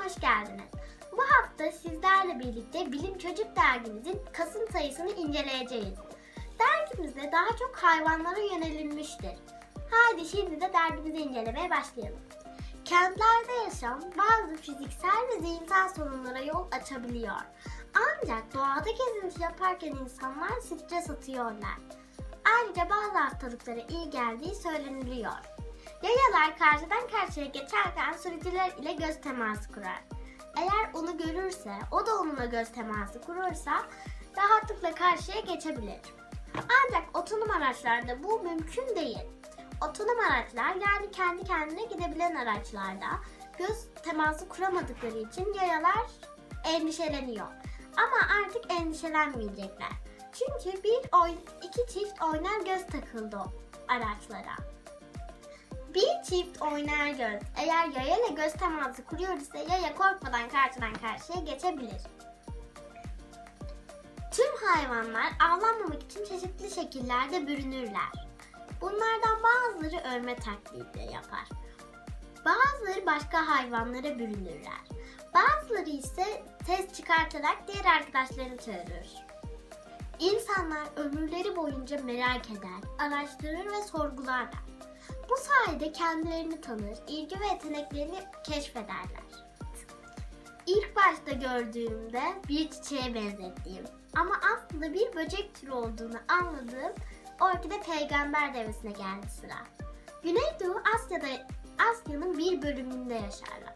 hoş geldiniz. Bu hafta sizlerle birlikte Bilim Çocuk dergimizin Kasım sayısını inceleyeceğiz. Dergimizde daha çok hayvanlara yönelinmiştir. Haydi şimdi de dergimizi incelemeye başlayalım. Kentlerde yaşam bazı fiziksel ve zihinsel sorunlara yol açabiliyor. Ancak doğada gezinti yaparken insanlar stres atıyorlar. Ayrıca bazı hastalıklara iyi geldiği söyleniliyor. Yayalar karşıdan karşıya geçerken sürücüler ile göz teması kurar. Eğer onu görürse, o da onunla göz teması kurursa rahatlıkla karşıya geçebilir. Ancak otonom araçlarda bu mümkün değil. Otonom araçlar yani kendi kendine gidebilen araçlarda göz teması kuramadıkları için yayalar endişeleniyor. Ama artık endişelenmeyecekler. Çünkü iki çift oynar göz takıldı araçlara. Bir çift oynar göz eğer yaya ile göz teması kuruyor ise yaya korkmadan karşıdan karşıya geçebilir. Tüm hayvanlar avlanmamak için çeşitli şekillerde bürünürler. Bunlardan bazıları ölme taklidi yapar. Bazıları başka hayvanlara bürünürler. Bazıları ise ses çıkartarak diğer arkadaşlarını çağırır. İnsanlar ömürleri boyunca merak eder, araştırır ve sorgularlar. Bu sayede kendilerini tanır, ilgi ve yeteneklerini keşfederler. İlk başta gördüğümde bir çiçeğe benzettiğim ama aslında bir böcek türü olduğunu anladığım orkide peygamber devesine geldi sıra. Güneydoğu Asya'nın bir bölümünde yaşarlar.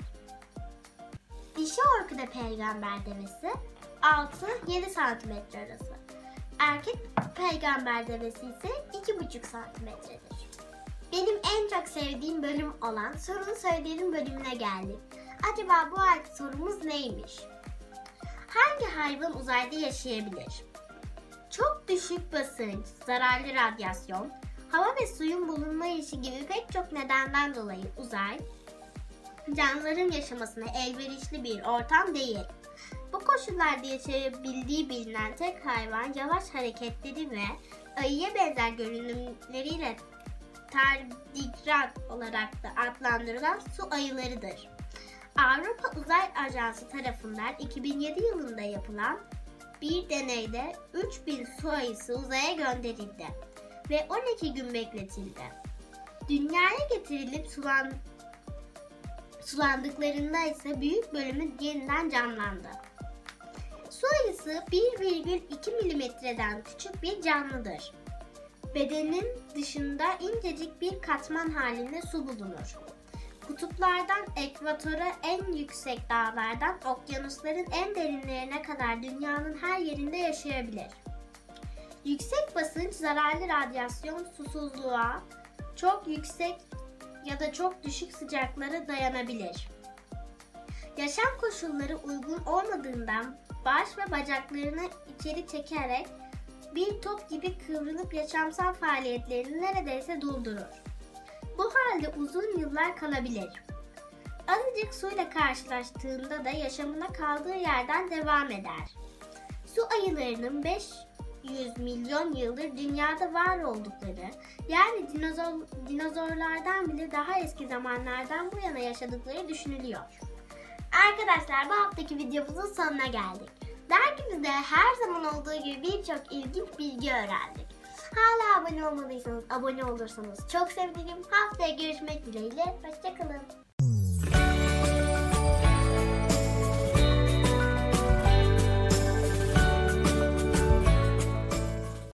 Dişi orkide peygamber devesi 6-7 cm arası. Erkek peygamber devesi ise 2,5 cm'dir. Benim en çok sevdiğim bölüm olan sorunu söyleyelim bölümüne geldik. Acaba bu ayki sorumuz neymiş? Hangi hayvan uzayda yaşayabilir? Çok düşük basınç, zararlı radyasyon, hava ve suyun bulunmayışı gibi pek çok nedenden dolayı uzay, canlıların yaşamasına elverişli bir ortam değil. Bu koşullarda yaşayabildiği bilinen tek hayvan yavaş hareketleri ve ayıya benzer görünümleriyle tardigrat olarak da adlandırılan su ayılarıdır. Avrupa Uzay Ajansı tarafından 2007 yılında yapılan bir deneyde 3000 su ayısı uzaya gönderildi ve 12 gün bekletildi. Dünyaya getirilip sulandıklarında ise büyük bölümü yeniden canlandı. Su ayısı 1,2 milimetreden küçük bir canlıdır. Bedenin dışında incecik bir katman halinde su bulunur. Kutuplardan ekvatora en yüksek dağlardan okyanusların en derinlerine kadar dünyanın her yerinde yaşayabilir. Yüksek basınç, zararlı radyasyon, susuzluğa, çok yüksek ya da çok düşük sıcaklara dayanabilir. Yaşam koşulları uygun olmadığından baş ve bacaklarını içeri çekerek bir top gibi kıvrılıp yaşamsal faaliyetlerini neredeyse durdurur. Bu halde uzun yıllar kalabilir. Azıcık suyla karşılaştığında da yaşamına kaldığı yerden devam eder. Su ayılarının 500 milyon yıldır dünyada var oldukları, yani dinozorlardan bile daha eski zamanlardan bu yana yaşadıkları düşünülüyor. Arkadaşlar, bu haftaki videomuzun sonuna geldik. Dergimizde her zaman olduğu gibi birçok ilginç bilgi öğrendik. Hala abone olmadıysanız abone olursanız çok sevinirim. Haftaya görüşmek dileğiyle. Hoşça kalın.